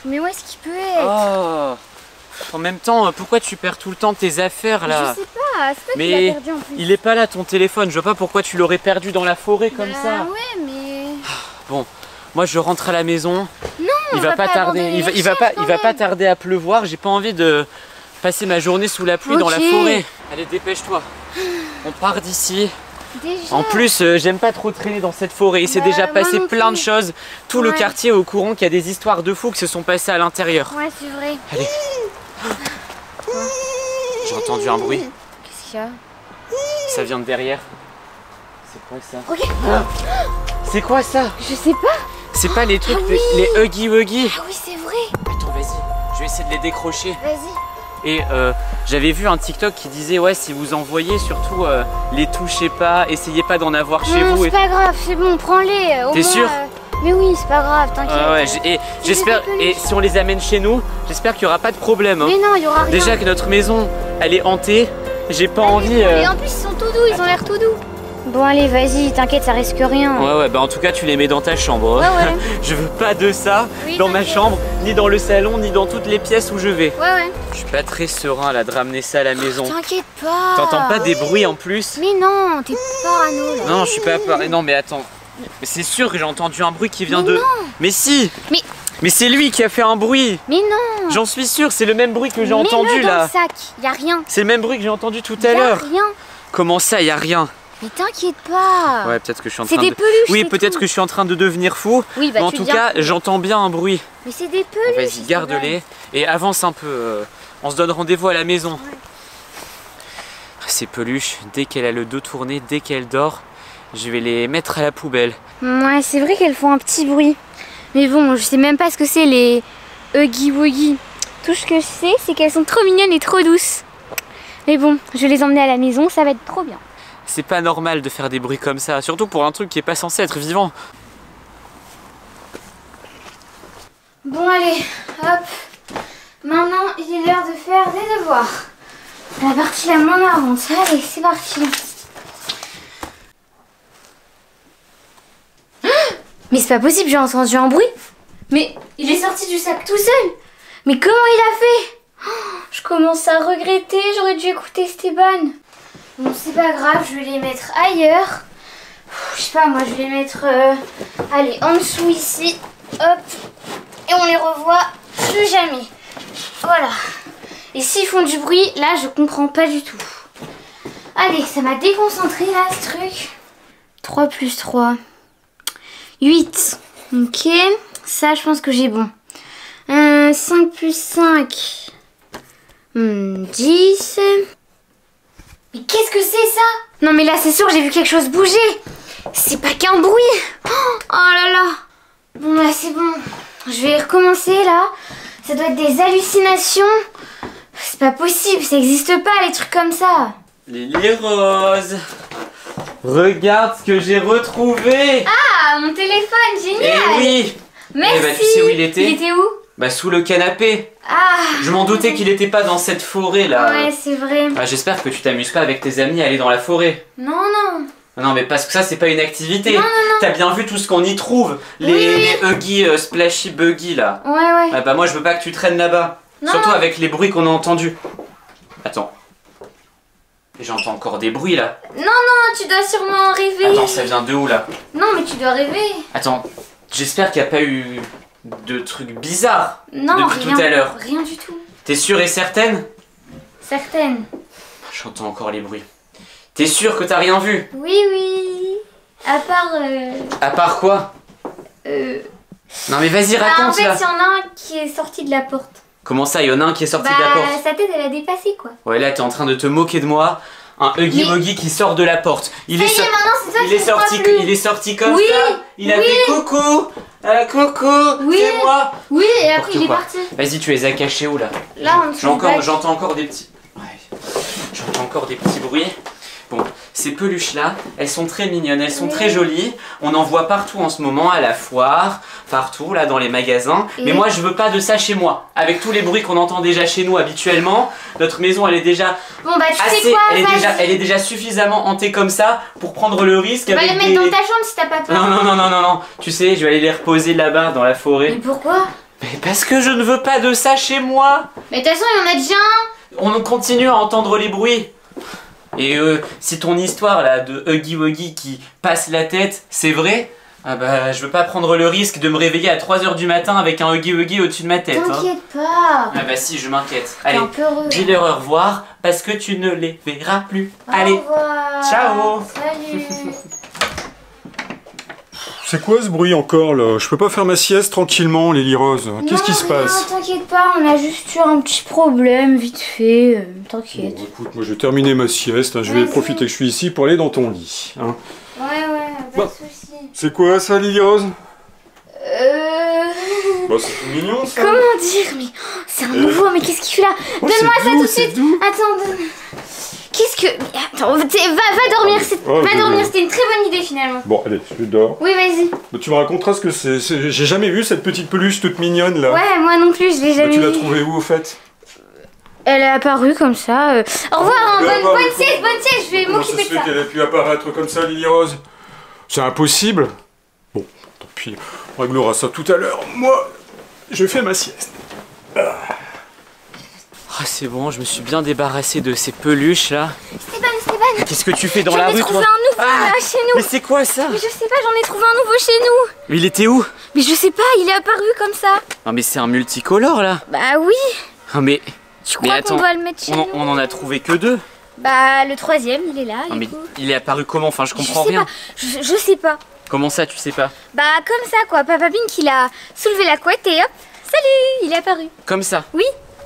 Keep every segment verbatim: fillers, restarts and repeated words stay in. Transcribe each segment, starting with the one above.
Mais où est-ce qu'il peut être? Oh. En même temps, pourquoi tu perds tout le temps tes affaires là? Je sais pas, c'est toi mais qui l'as perdu en plus. Il est pas là ton téléphone, je vois pas pourquoi tu l'aurais perdu dans la forêt comme bah, ça. Ouais, mais... Bon, moi je rentre à la maison. Non, il va, va pas tarder, il va, il va pas, il va pas tarder à pleuvoir. J'ai pas envie de passer ma journée sous la pluie okay. dans la forêt. Allez, dépêche-toi. On part d'ici. Déjà. En plus, euh, j'aime pas trop traîner dans cette forêt. Il s'est bah, déjà passé plein de choses. Tout ouais. le quartier est au courant qu'il y a des histoires de fous qui se sont passées à l'intérieur. Ouais, c'est vrai. Allez. J'ai entendu un bruit. Qu'est-ce qu'il y a? Ça vient de derrière. C'est quoi ça? Okay. Ah. C'est quoi ça? Je sais pas. C'est pas les trucs, ah, oui. les Huggy Wuggy? Ah oui, c'est vrai. Attends, vas-y. Je vais essayer de les décrocher. Vas-y. Et euh, j'avais vu un TikTok qui disait ouais, si vous envoyez, surtout euh, les touchez pas, essayez pas d'en avoir chez non, vous. C'est et... pas grave, c'est bon, prends-les. T'es sûr? euh... Mais oui, c'est pas grave, t'inquiète. Ah ouais, et j'espère, et si on les amène chez nous, j'espère qu'il y aura pas de problème. Hein. Mais non, il y aura rien. Déjà que notre maison, elle est hantée, j'ai pas ah, envie. Euh... Et en plus, ils sont tout doux, ils Attends. ont l'air tout doux. Bon, allez, vas-y, t'inquiète, ça risque rien. Ouais, ouais, bah en tout cas, tu les mets dans ta chambre. Ouais, ouais. Je veux pas de ça oui, dans ma chambre, ni dans le salon, ni dans toutes les pièces où je vais. Ouais, ouais. Je suis pas très serein là de ramener ça à la maison. Oh, t'inquiète pas. T'entends pas des bruits en plus? Mais non, t'es parano là. Non, je suis pas parano. Non, mais attends. Mais c'est sûr que j'ai entendu un bruit qui vient mais de... Non. Mais si. Mais... Mais c'est lui qui a fait un bruit. Mais non. J'en suis sûr, c'est le même bruit que j'ai entendu dans là. Le sac, y a rien. C'est le même bruit que j'ai entendu tout à l'heure. Y a rien. Comment ça, y a rien? Mais t'inquiète pas. Ouais, peut-être que je suis en train de... C'est des peluches. Oui, peut-être que je suis en train de devenir fou. Oui, bah mais en tout cas, j'entends bien un bruit. Mais c'est des peluches. Vas-y, garde-les et avance un peu. On se donne rendez-vous à la maison. Ouais. Ces peluches, dès qu'elle a le dos tourné, dès qu'elle dort, je vais les mettre à la poubelle. Ouais, c'est vrai qu'elles font un petit bruit. Mais bon, je sais même pas ce que c'est les Huggy Wuggy. Tout ce que je sais, c'est qu'elles sont trop mignonnes et trop douces. Mais bon, je vais les emmener à la maison, ça va être trop bien. C'est pas normal de faire des bruits comme ça, surtout pour un truc qui est pas censé être vivant. Bon allez, hop. Maintenant, il est l'heure de faire des devoirs. La partie la moins marrante. Allez, c'est parti. Mais c'est pas possible, j'ai entendu un bruit. Mais il est sorti du sac tout seul. Mais comment il a fait? Je commence à regretter, j'aurais dû écouter Esteban. Bon, c'est pas grave, je vais les mettre ailleurs. Je sais pas, moi je vais les mettre euh, allez, en dessous ici. Hop. Et on les revoit plus jamais. Voilà. Et s'ils font du bruit, là je comprends pas du tout. Allez, ça m'a déconcentré là ce truc. trois plus trois. huit. Ok. Ça, je pense que j'ai bon. Euh, cinq plus cinq. Hmm, dix. Mais qu'est-ce que c'est ça? Non mais là c'est sûr j'ai vu quelque chose bouger. C'est pas qu'un bruit. Oh là là. Bon là c'est bon. Je vais recommencer là. Ça doit être des hallucinations. C'est pas possible, ça existe pas les trucs comme ça. Lily Rose, regarde ce que j'ai retrouvé. Ah, mon téléphone, génial. Eh oui. Merci. Eh bah, tu sais où il était? Il était où? Bah sous le canapé. Ah. Je m'en doutais qu'il était pas dans cette forêt là. Ouais, c'est vrai. Bah, j'espère que tu t'amuses pas avec tes amis à aller dans la forêt. Non, non. Non mais parce que ça c'est pas une activité. Non, non, non. T'as bien vu tout ce qu'on y trouve. Les, oui, oui. les Huggy euh, Splashy Buggy là. Ouais, ouais. Ah bah moi je veux pas que tu traînes là-bas. Surtout avec les bruits qu'on a entendus. Attends. J'entends encore des bruits là. Non, non, tu dois sûrement rêver. Attends, ça vient de où là? Non, mais tu dois rêver. Attends, j'espère qu'il n'y a pas eu de trucs bizarres non, depuis rien, tout à l'heure. Rien du tout. T'es sûre et certaine? Certaine. J'entends encore les bruits. T'es sûre que t'as rien vu? Oui, oui. À part... Euh... À part quoi? Euh... Non mais vas-y, bah, raconte en fait, là. il y en a un qui est sorti de la porte. Comment ça, il y en a un qui est sorti bah, de la porte? Sa tête, elle a dépassé quoi. Ouais, là t'es en train de te moquer de moi. Un Huggy mais... Wuggy qui sort de la porte. Il, est, so... est, il, est, sorti... il est sorti comme oui, ça. Il a oui. fait coucou. Euh, coucou, oui. c'est moi. Oui, et après il est quoi. parti. Vas-y, tu les as cachés où là? Là, on J'entends encore, encore des petits... Ouais. J'entends encore des petits bruits. Bon, ces peluches-là, elles sont très mignonnes, elles sont oui. très jolies. On en voit partout en ce moment, à la foire, partout, là, dans les magasins. Et mais moi, je veux pas de ça chez moi. Avec tous les bruits qu'on entend déjà chez nous habituellement, notre maison, elle est déjà bon, bah, tu assez... sais quoi, elle, est déjà, elle est déjà suffisamment hantée comme ça pour prendre le risque. On va avec les mettre des... dans ta chambre si t'as pas peur. Non, non, non, non, non, non. Tu sais, je vais aller les reposer là-bas, dans la forêt. Mais pourquoi? Mais parce que je ne veux pas de ça chez moi. Mais de toute façon, il y en a déjà un. On continue à entendre les bruits. Et euh, si ton histoire là de Huggy Wuggy qui passe la tête, c'est vrai, ah bah je veux pas prendre le risque de me réveiller à trois heures du matin avec un Huggy Wuggy au-dessus de ma tête. T'inquiète hein. pas. Ah bah si, je m'inquiète. T'es Allez, un peu heureux. dis-leur au revoir parce que tu ne les verras plus. Au Allez, revoir. ciao. Salut. C'est quoi ce bruit encore là? Je peux pas faire ma sieste tranquillement, Lily Rose. Qu'est-ce qui se Non, passe? t'inquiète pas, on a juste eu un petit problème vite fait. euh, T'inquiète. Bon, écoute, moi je vais terminer ma sieste. hein. Je vais Vas-y. profiter que je suis ici pour aller dans ton lit. hein. Ouais, ouais, pas Bon. de soucis. C'est quoi ça, Lily Rose? Euh. Bah, c'est tout mignon ça. Comment dire? Mais oh, c'est un Euh. nouveau, mais qu'est-ce qu'il fait là? Oh, Donne-moi c'est ça doux, tout de c'est suite. doux. Attends, donne. Qu'est-ce que. Mais attends, t'es- va, va dormir, c'est- Oh, va je- dormir, c'était une très bonne idée finalement. Bon, allez, je dors. Oui, vas-y. Bah, tu me raconteras ce que c'est. c'est- J'ai jamais vu cette petite peluche toute mignonne là. Ouais, moi non plus, je l'ai Bah, jamais tu l'as vue. trouvée où au fait? Elle est apparue comme ça. euh. Au revoir, hein, Euh, bonne, bah, bonne faut- sieste, bonne sieste, je vais Comment ça m'occuper se de fait ça. qu'elle ait pu apparaître comme ça, Lily Rose? C'est impossible. Bon, tant pis, on réglera ça tout à l'heure. Moi, je fais ma sieste. Ah c'est bon, je me suis bien débarrassé de ces peluches là. Stéphane, Stéphane, Qu'est-ce que tu fais dans j'en la ai rue trouvé toi? un nouveau Ah, là, chez nous. mais c'est quoi ça? Mais je sais pas, j'en ai trouvé un nouveau chez nous. Mais il était où? Mais je sais pas, il est apparu comme ça. Non mais c'est un multicolore là. Bah oui. Ah mais, Tu mais crois qu'on attends, doit le mettre chez on, nous? on en a trouvé que deux. Bah le troisième, il est là. Non du mais coup. il est apparu comment? Enfin je comprends je sais rien. Pas. Je, je sais pas. Comment ça tu sais pas? Bah comme ça quoi, Papa Pink il a soulevé la couette et hop, salut, il est apparu. Comme ça? Oui.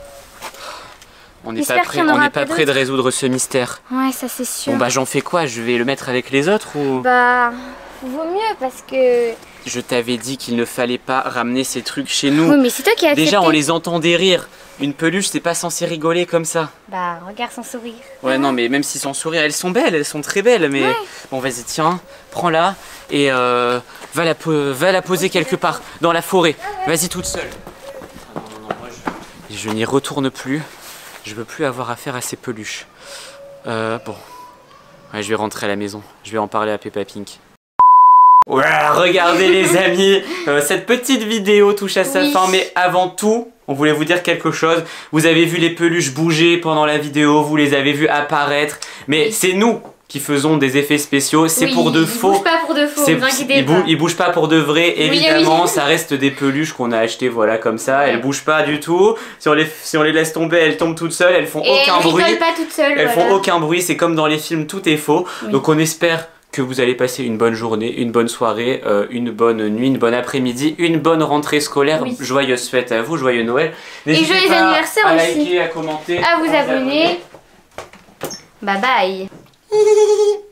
On n'est pas J'espère prêt, qu'il y en on aura n'est pas pas prêt de d'autres. résoudre ce mystère. Ouais, ça c'est sûr. Bon bah j'en fais quoi? Je vais le mettre avec les autres ou? Bah vaut mieux parce que. Je t'avais dit qu'il ne fallait pas ramener ces trucs chez nous. Oui mais c'est toi qui as accepté. Déjà on les entendait rire. Une peluche c'est pas censé rigoler comme ça. Bah regarde son sourire. Ouais non mais même si sans sourire, elles sont belles, elles sont très belles mais Ouais. bon vas-y tiens, prends-la et euh, va, la po- va la poser quelque part dans la forêt. Vas-y toute seule. Ah non, non, non, moi, je je n'y retourne plus. Je veux plus avoir affaire à ces peluches. Euh, bon. Ouais, je vais rentrer à la maison. Je vais en parler à Peppa Pink. Ouais, regardez les amis, euh, cette petite vidéo touche à sa Oui. fin, mais avant tout, on voulait vous dire quelque chose. Vous avez vu les peluches bouger pendant la vidéo, vous les avez vues apparaître, mais Oui. c'est nous qui faisons des effets spéciaux, c'est Oui, pour de il faux. bouge pas pour de faux, C'est- vous inquiétez ils, bou- pas. ils bougent pas pour de vrai, Oui, évidemment, oui. ça reste des peluches qu'on a achetées, voilà, comme ça, Ouais. elles bougent pas du tout. Si on les, si on les laisse tomber, elles tombent toutes seules, elles font Et aucun elle bruit. rigole pas toute seule. Elles voilà. font aucun bruit, c'est comme dans les films, tout est faux. Oui. Donc on espère que vous allez passer une bonne journée, une bonne soirée, euh, une bonne nuit, une bonne après-midi, une bonne rentrée scolaire. Oui. Joyeuse fête à vous, joyeux Noël. N'hésitez joyeux pas anniversaire à aussi. liker, à commenter, À vous abonner. Bye bye.